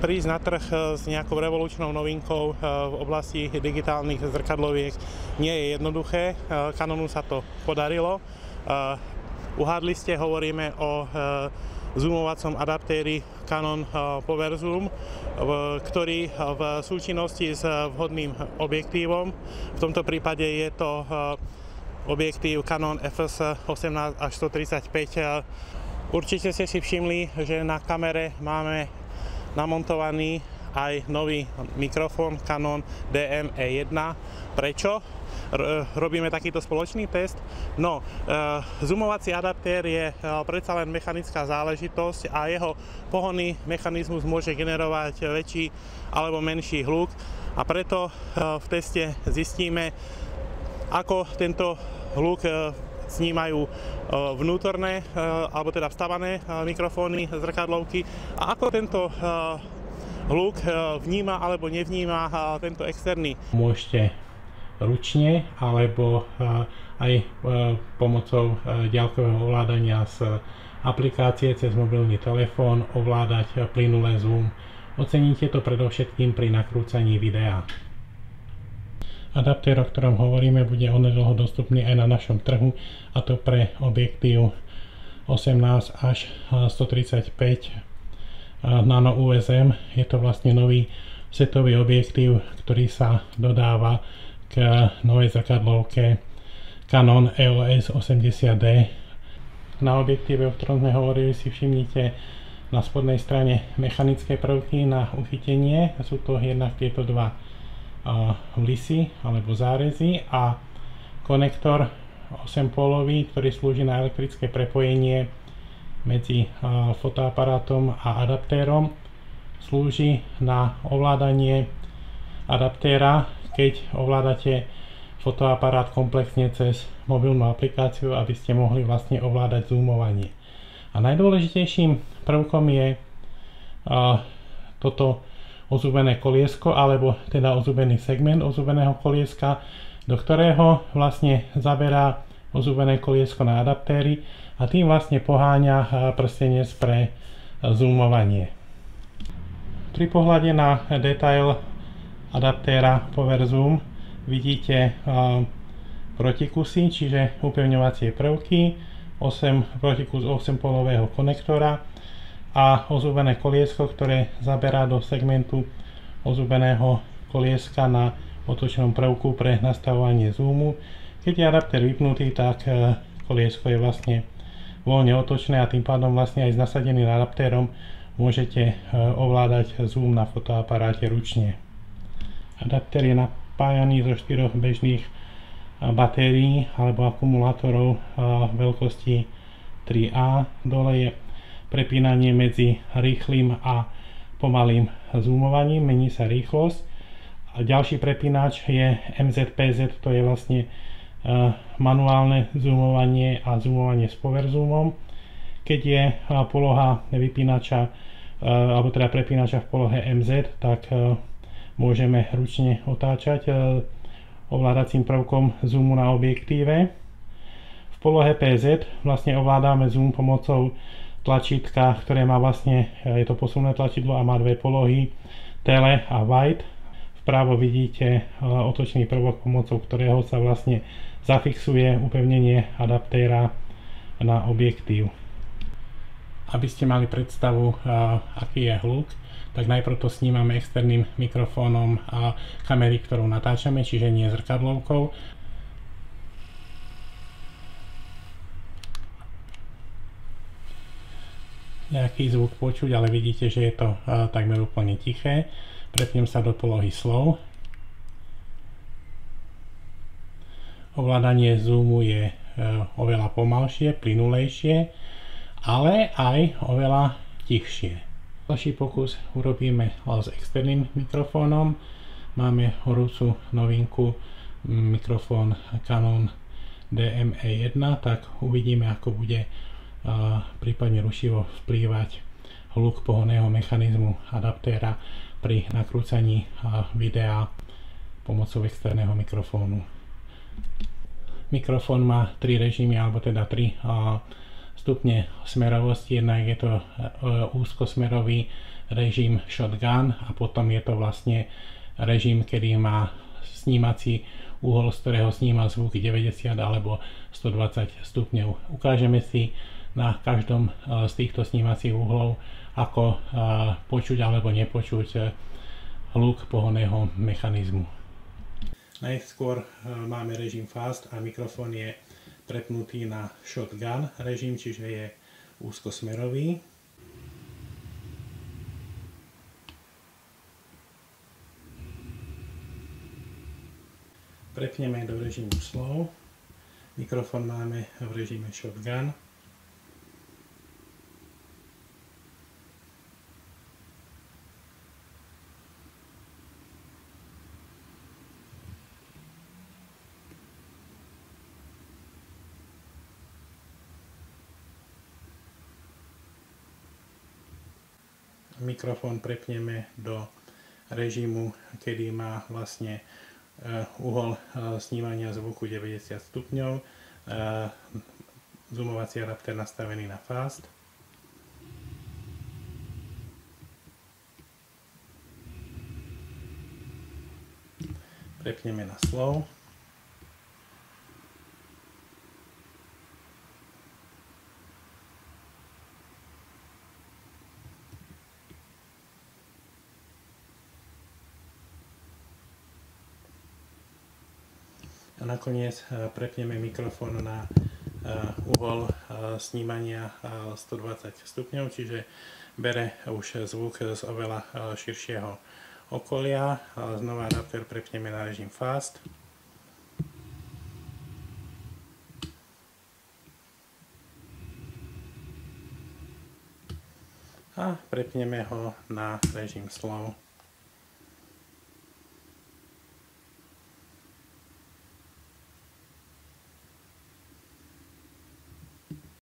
Prísť na trh s nejakou revolučnou novinkou v oblasti digitálnych zrkadloviek nie je jednoduché. Canonu sa to podarilo. Uhádli ste, hovoríme o zoomovacom adaptéri Canon PowerZoom, ktorý v súčinnosti s vhodným objektívom, v tomto prípade je to objektív Canon FS 18 až 135. Určite ste si všimli, že na kamere máme namontovaný aj nový mikrofón Canon DM-E1. Prečo robíme takýto spoločný test? No, zoomovací adaptér je predsa len mechanická záležitosť a jeho pohonný mechanizmus môže generovať väčší alebo menší hluk a preto v teste zistíme, ako tento hluk snímajú vnútorné, alebo teda vstavané mikrofóny zrkadlovky a ako tento hluk vníma alebo nevníma tento externý. Môžete ručne alebo aj pomocou diaľkového ovládania z aplikácie cez mobilný telefón ovládať plynulé zoom. Oceníte to predovšetkým pri nakrúcaní videa. Adaptér, o ktorom hovoríme, bude onedlho dostupný aj na našom trhu, a to pre objektív 18 až 135 nano USM. Je to vlastne nový setový objektív, ktorý sa dodáva k novej zrkadlovke Canon EOS 80D. Na objektíve, o ktorom sme hovorili, si všimnite na spodnej strane mechanické prvky na uchytenie. Sú to jednak tieto dva lisy alebo zárezy a konektor 8-polový, ktorý slúži na elektrické prepojenie medzi fotoaparátom a adaptérom. Slúži na ovládanie adaptéra, keď ovládate fotoaparát komplexne cez mobilnú aplikáciu, aby ste mohli vlastne ovládať zoomovanie. A najdôležitejším prvkom je toto ozúbené koliesko, alebo teda ozúbený segment ozúbeného kolieska, do ktorého vlastne zaberá ozúbené koliesko na adaptéry a tým vlastne poháňa prstenec pre zoomovanie. Pri pohľade na detail adaptéra PowerZoom vidíte protikusy, čiže upevňovacie prvky, protikus 8-polového konektora a ozúbené koliesko, ktoré zaberá do segmentu ozúbeného kolieska na otočnom prvku pre nastavovanie zoomu. Keď je adaptér vypnutý, tak koliesko je vlastne voľne otočné a tým pádom vlastne aj s nasadeným adaptérom môžete ovládať zoom na fotoaparáte ručne. Adaptér je napájaný zo 4 bežných batérií alebo akumulátorov veľkosti 3A. Dole je prepínanie medzi rýchlym a pomalým zoomovaním, mení sa rýchlosť. A ďalší prepínač je MZPZ, to je vlastne manuálne zoomovanie a zoomovanie s PowerZoomom. Keď je poloha vypínača alebo teda prepínača v polohe MZ, tak môžeme ručne otáčať ovládacím prvkom zoomu na objektíve. V polohe PZ vlastne ovládame zoom pomocou tlačítka, ktoré má vlastne, je to posunné tlačidlo a má dve polohy, tele a wide. Vpravo vidíte otočný prvok, pomocou ktorého sa vlastne zafixuje upevnenie adaptéra na objektív. Aby ste mali predstavu, aký je hluk, tak najprv to snímame externým mikrofónom a kamery, ktorou natáčame, čiže nie zrkadlovkou. Nejaký zvuk počuť, ale vidíte, že je to takmer úplne tiché. Prepnem sa do polohy slow. Ovládanie zoomu je oveľa pomalšie, plynulejšie, ale aj oveľa tichšie. Ďalší pokus urobíme s externým mikrofónom. Máme horúcu novinku mikrofón Canon DM-E1, tak uvidíme, ako bude prípadne rušivo vplývať hluk pohonného mechanizmu adaptéra pri nakrúcaní videa pomocou externého mikrofónu. Mikrofón má 3 režimy, alebo teda 3 stupne smerovosti. Jednak je to úzkosmerový režim shotgun a potom je to vlastne režim, kedy má snímací uhol, z ktorého sníma zvuk 90 alebo 120 stupňov. Ukážeme si na každom z týchto snímacích uhlov, ako počuť alebo nepočuť hluk pohonného mechanizmu. Najskôr máme režim fast a mikrofón je prepnutý na shotgun režim, čiže je úzkosmerový. Prepneme do režimu slow. Mikrofón máme v režime shotgun. Mikrofón prepneme do režimu, kedy má vlastne uhol snímania zvuku 90 stupňov, zoomovací adaptér nastavený na fast. Prepneme na slow. A nakoniec prepneme mikrofón na uhol snímania 120 stupňov, čiže bere už zvuk z oveľa širšieho okolia. Znova adaptér prepneme na režim fast. A prepneme ho na režim slow.